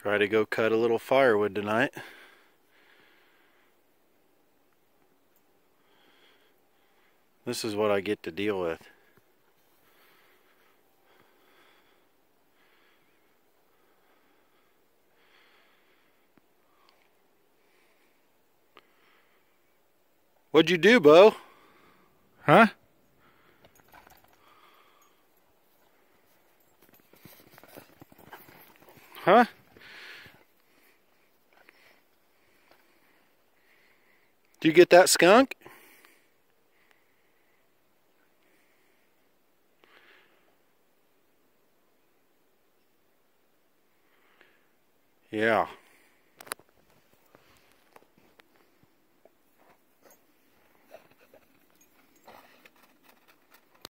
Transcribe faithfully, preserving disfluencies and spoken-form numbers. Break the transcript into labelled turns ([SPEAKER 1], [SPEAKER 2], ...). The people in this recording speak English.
[SPEAKER 1] Try to go cut a little firewood tonight. This is what I get to deal with. What'd you do, Bo? Huh? Huh? Did you get that skunk? Yeah.